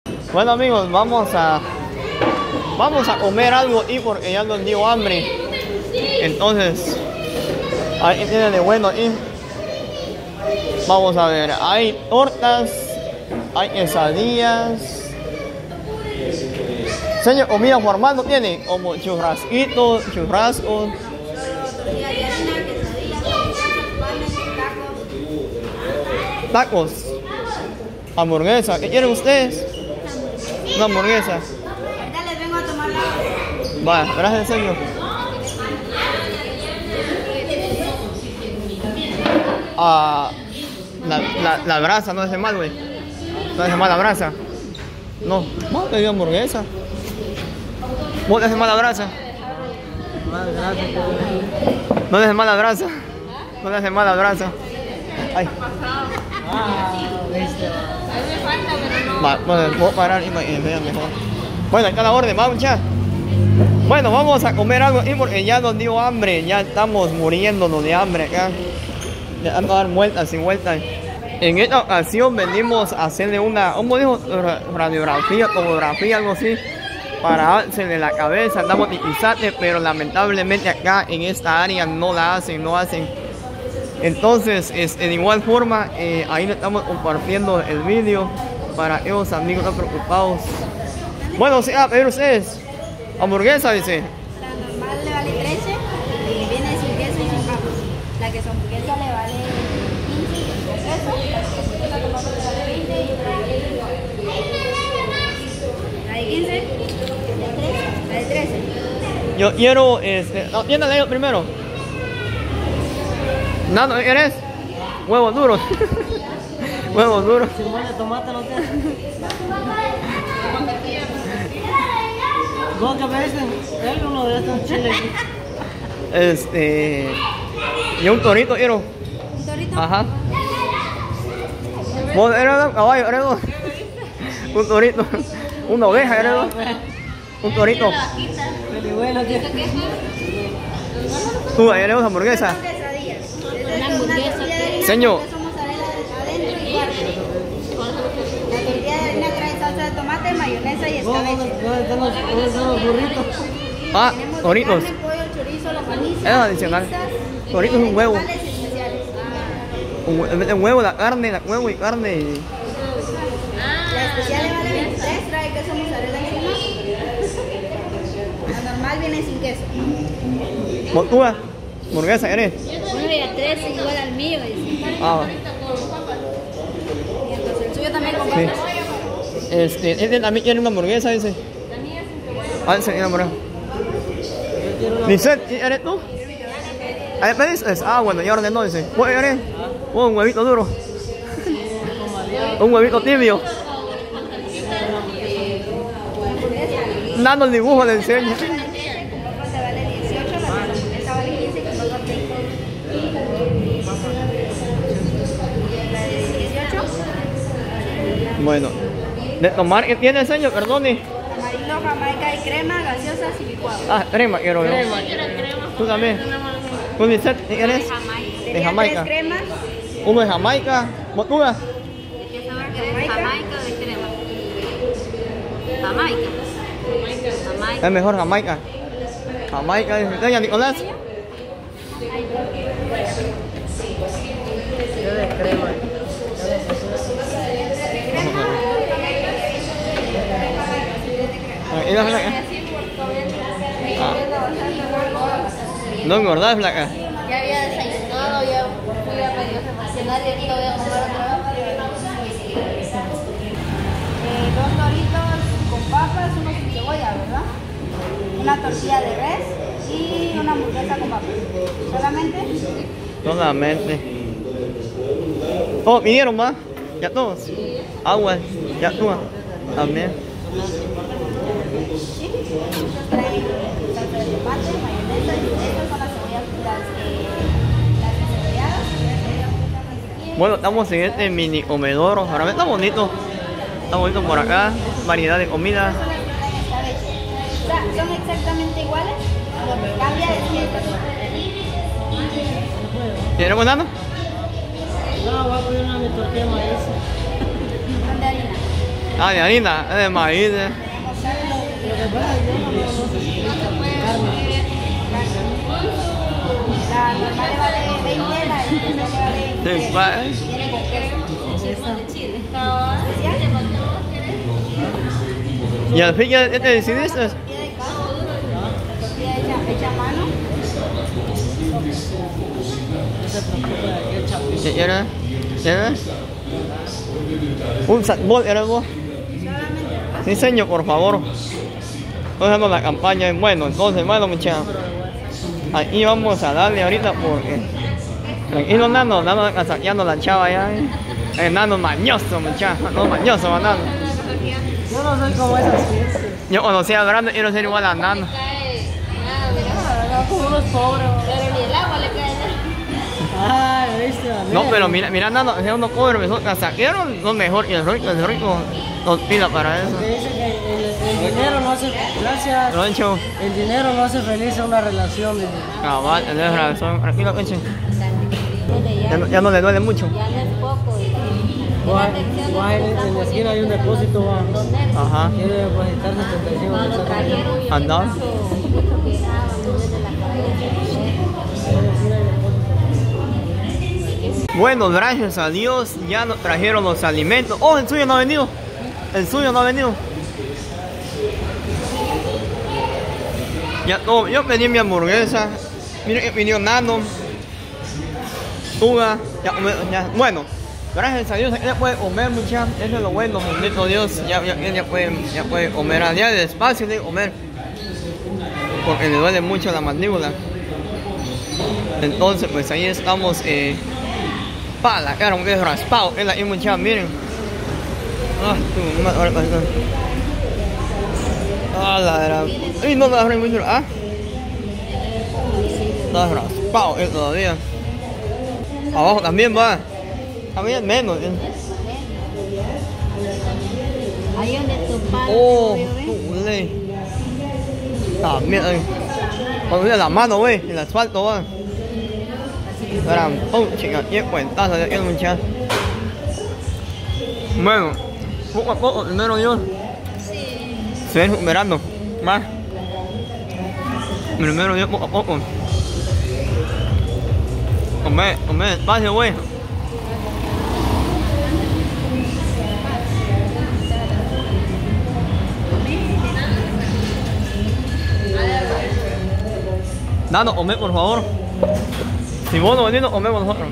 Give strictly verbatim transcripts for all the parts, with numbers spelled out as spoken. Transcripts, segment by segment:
Bueno amigos, vamos a vamos a comer algo y porque ya nos dio hambre. Entonces, ahí tiene de bueno y vamos a ver, hay tortas, hay quesadillas. Señor, comida formal no tiene, como churrasquitos, churrascos. Tacos, hamburguesa, ¿qué quieren ustedes? Una hamburguesa. Ya les vengo a tomar la... Vaya, gracias señor. Ah, la, la, la brasa no es de mal, güey. No es de mala brasa. No, no te dio hamburguesa. ¿Vos te mala brasa? No le hace mala brasa. No le hace mala brasa. Ay. Va, bueno, puedo parar y me vean mejor. Bueno, acá la orden, vamos ya. Bueno, vamos a comer algo y porque ya nos dio hambre. Ya estamos muriéndonos de hambre acá. Ya vamos a dar vueltas y vueltas. En esta ocasión venimos a hacerle una, ¿cómo dijo? Radiografía, tomografía, algo así, para hacerle la cabeza. Andamos tiquizate, pero lamentablemente acá en esta área no la hacen, no hacen. Entonces, es, de igual forma, eh, ahí le estamos compartiendo el vídeo para esos amigos no preocupados. Bueno, sí, a ver ustedes, hamburguesa, dice. La normal le vale trece y viene sin queso y sin papas. La que son hamburguesa le vale quince pesos, la que con papas le vale veinte y la de quince, la de trece. Yo quiero, este, no, tiéndale ellos primero. No, ¿no querés? Huevos duros. Huevos duros. Si no de tomate no tiene. ¿Vos qué me dicen? Hay uno de estos chiles. Este. Y un torito quiero. ¿Un torito? Ajá. ¿Vos eres un caballo? ¿Eres un, un torito? ¿Una oveja? ¿Eres un, un torito? Pero bueno, tío. ¿Tú eres una hamburguesa? Una hamburguesa. Señor. La tortilla de harina trae salsa de tomate, mayonesa y ¿Dónde escabeche. están los burritos? Ah, Tenemos toritos. carne, pollo, chorizo, longaniza, Es adicional. pizzas y Toritos es un huevo. vegetales especiales. Un hue- el huevo, la carne, la huevo y carne. y- La especial le vale veintitrés, trae queso mozzarella encima. La normal viene sin queso. ¿Vos tú? ¿Hamburguesa eres? nueve a tres igual al mío. Ah, Y entonces el suyo también con sí. papas. Este, este también quiere una hamburguesa, dice. Ah, sí, una hamburguesa. Lisette, ¿eres tú? ¿Eres pedís? Ah, bueno, ya ordenó, dice. ¿Vos eres? Oh, un huevito duro. Un huevito tibio. Dando el dibujo le enseña. Esta vale dieciocho, la esta vale quince y con papas veinte. La de dieciocho, Bueno, de tomar, ¿qué tiene, señor? Perdone. amarillo, jamaica y crema, gaseosas y licuado. Ah, crema quiero yo. Crema. ¿Tú también? ¿Tú, Lisette, qué quieres? Serían De Jamaica. tres cremas. Uno de Jamaica. ¿Vos tú? Jamaica. Jamaica de crema. Jamaica. Jamaica. Es mejor Jamaica. Jamaica, dice. Doña Nicolás. Yo de crema. Ah, ¿y la flaca? Ah. No engordás, flaca. Ya había desayunado, ya fui a medio a cenar y ahorita voy a comer otra vez. Eh, dos doritos con papas, uno sin cebolla, ¿verdad? Una tortilla de res y una hamburguesa con papas. ¿Solamente? Solamente. Oh, vinieron más. Ya todos. Agua. Ya tú. También. Sí. Traen salsa de tomate, mayonesa y estas son las cebollas, las, eh, las cebolladas. Bueno, estamos en este mini comedor. Ahora está bonito. Está bonito por acá. Variedad de comida. Son exactamente iguales, lo que cambia es que estas son ¿Tienes banano? No, voy a poner una mi tortilla de maíz. de harina. Ah, de harina, es de maíz. eh. Tenemos cerdo, Lo que pasa es que yo no, no sé si carne. la normal le vale veinte, la especial le vale Sí, veinte. va, eh. Viene con queso. ¿Y al fin ya ya te decidiste? Tortilla de queso, tortilla hecha, hecha a mano. No se preocupe de aquel chapín. ¿Ya era? ¿Ya era? Un satbol, ¿era vos? Sí, señor, por favor. Hacemos la campaña. Bueno, entonces, bueno, muchachos. Aquí vamos a darle ahorita porque. Tranquilo, nano, nano casaqueando la chava ya. Eh. El nano mañoso, muchachos. No mañoso, nano. Yo no soy como esas fiestas. Yo cuando sea grande quiero ser igual a nano. No, como unos pobres. Pero ni el agua le cae. Ah, ¿viste? No, pero mira, mira, nano, si uno cobre, mejor casaquero, no mejor. Y el rico, el rico, no pida para eso. Porque dice que el, el dinero no hace. Gracias. Roncho, El dinero no hace feliz a una relación. Dice. cabal, tienes razón. Tranquilo, Conche. Ya, Ya no, ya no le duele mucho. ya no es poco. y- Guay, guay, en la esquina hay un depósito. Va. Ajá. Quiere depositar setenta y cinco Cuando pesos. trajeron yo Anda. mucho, mucho quejaban desde la cabeza. Bueno, gracias a Dios ya nos trajeron los alimentos. Oh, el suyo no ha venido. El suyo no ha venido. Ya, no, yo pedí mi hamburguesa. Mire, pidió nano. Uga. Ya, ya, bueno, gracias a Dios ya puede comer, muchachos. Eso es lo bueno, bendito Dios. Ya, ya, ya, puede, ya puede comer. Ya despacio de comer. Porque le duele mucho la mandíbula. Entonces, pues ahí estamos. Eh, para la cara, un poquito raspado. Es la y muchachos, miren. Ah, tú, una hora pasando. Ah, la era. Y no la mucho. Ah, está raspado él todavía. Abajo también va. También menos. ¿eh? Ahí donde tu padre Oh, te movió, ¿ves? tu ley. También, ay. Cuando mira la mano, güey, el asfalto, va. Era, oh, chica, qué cuentazo de aquel muchacho. Bueno, poco a poco, primero yo. Se ven recuperando. Más. Primero yo, poco a poco. Come, come despacio, güey. Dano, come, por favor. Si vos no venís, no comemos nosotros.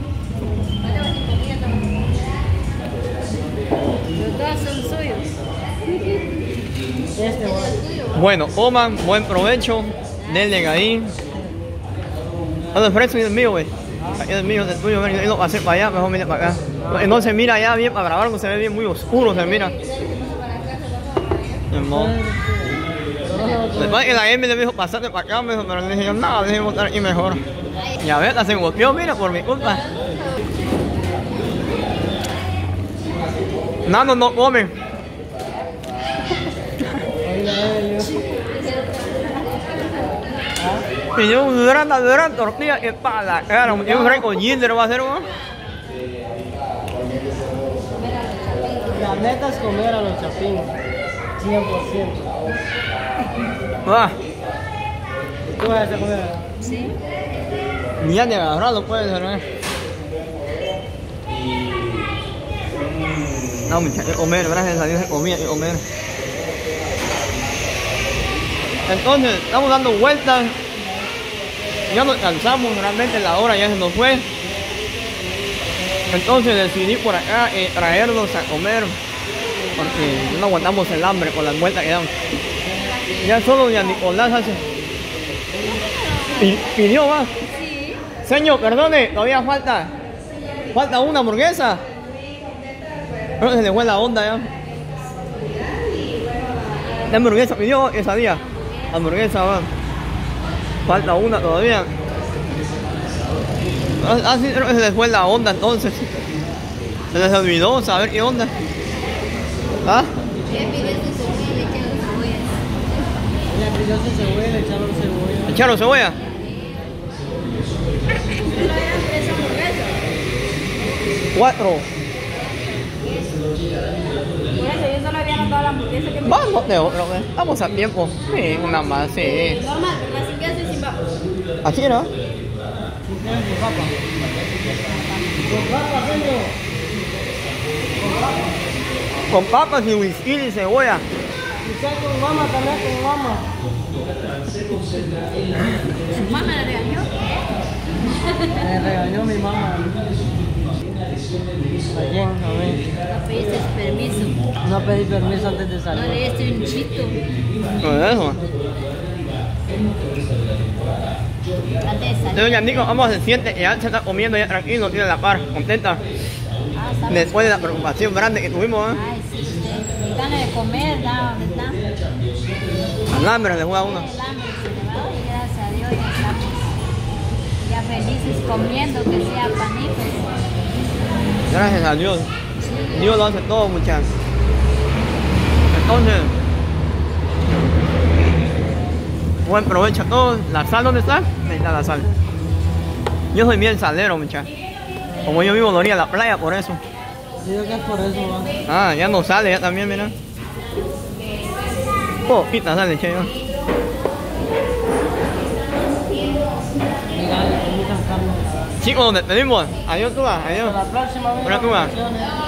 Los dos son suyos. Este, va. Bueno, coman, buen provecho. Denle ahí. No te ofrezco, es el mío, güey. Es el mío, es el tuyo, ven, yo lo pasé para allá, mejor mire para acá. No se mira allá bien para grabar, se ve bien muy oscuro, se mira. No. Después que la M le dijo, pasate para acá, me dijo, pero le dije yo, no, le dije, estar aquí mejor. Y a ver, la se golpeó, mira, por mi culpa. Nano no come. Y yo un gran, gran tortilla que para la cara, y un rico ginger va a hacer, ¿no? La neta es comer a los chapines. cien por ciento. Va, ¿Tú vas a hacer comer? Sí. ni ya de agarrarlo puede ser, ¿no? No, muchachos, comer, gracias a Dios se comía y comer. Entonces, estamos dando vueltas. Ya nos cansamos, realmente la hora ya se nos fue. Entonces decidí por acá eh, traerlos a comer. Porque no aguantamos el hambre con las vueltas que damos. Ya solo doña Nicolás hace. Pi- ¿Pidió más? Sí. Señor, perdone, todavía falta. Falta una hamburguesa. Pero se le fue la onda ya. La hamburguesa pidió esa día. Hamburguesa va. Falta una todavía. Así se les fue la onda entonces. Se les olvidó saber qué onda. ¿Ah? Ella pidió su cebolla y le echaron cebolla. Ella pidió su cebolla y le echaron cebolla. ¿Echaron cebolla? Solo eran tres hamburguesas. Cuatro. Por eso yo solo toda la hamburguesa que me Vamos de otro, ¿ves? Vamos a tiempo. Sí, una más, sí. normal, ¿verdad? Sin queso y sin papas. Así, ¿no? Si quieres con papa. Con papa, señor. Con papas y whisky y cebolla. Quizás con mama, también con mama. Su mamá la regañó. Me regañó mi mamá. Ayer, a ver. No pediste permiso. No pedí permiso antes de No salir. leíste un chito. Con eso. Antes de salir. Doña Nico, vamos, se siente, ya se está comiendo ya tranquilo, tiene la par, contenta. Ah, está Después de la preocupación grande que tuvimos, ¿eh? Ay, sí, usted. Y ganas de comer, ¿no? ¿Dónde está? Al hambre le juega uno. El hambre se le va y gracias a Dios ya estamos ya felices comiendo, que sea panitos. Gracias a Dios. Dios lo hace todo, muchachos. Entonces, buen provecho a todos. ¿La sal dónde está? Ahí está la sal. Yo soy bien salero, muchachos. Como yo vivo en la orilla de la playa, por eso. Digo que es por eso, va. Ah, ya no sale, ya también, mira. Poquita sale, che, yo. Mira, le muchas carnes. Chicos, nos despedimos. Adiós, tú vas. Adiós. Hasta la próxima vez. Una tuba. Bendiciones.